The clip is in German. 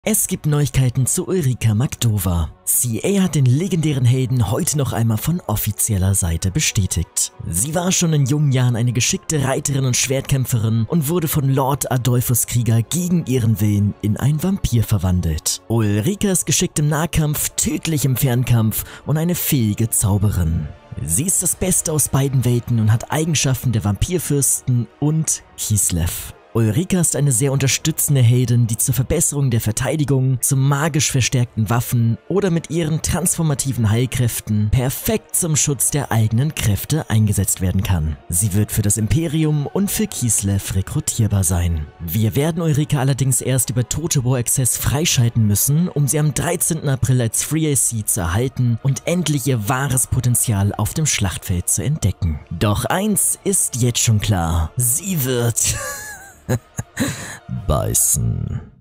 Es gibt Neuigkeiten zu Ulrika Magdova. CA hat den legendären Helden heute noch einmal von offizieller Seite bestätigt. Sie war schon in jungen Jahren eine geschickte Reiterin und Schwertkämpferin und wurde von Lord Adolphus Krieger gegen ihren Willen in einen Vampir verwandelt. Ulrika ist geschickt im Nahkampf, tödlich im Fernkampf und eine fähige Zauberin. Sie ist das Beste aus beiden Welten und hat Eigenschaften der Vampirfürsten und Kislev. Ulrika ist eine sehr unterstützende Heldin, die zur Verbesserung der Verteidigung, zu magisch verstärkten Waffen oder mit ihren transformativen Heilkräften perfekt zum Schutz der eigenen Kräfte eingesetzt werden kann. Sie wird für das Imperium und für Kislev rekrutierbar sein. Wir werden Ulrika allerdings erst über Total War Access freischalten müssen, um sie am 13. April als Free AC zu erhalten und endlich ihr wahres Potenzial auf dem Schlachtfeld zu entdecken. Doch eins ist jetzt schon klar: sie wird beißen.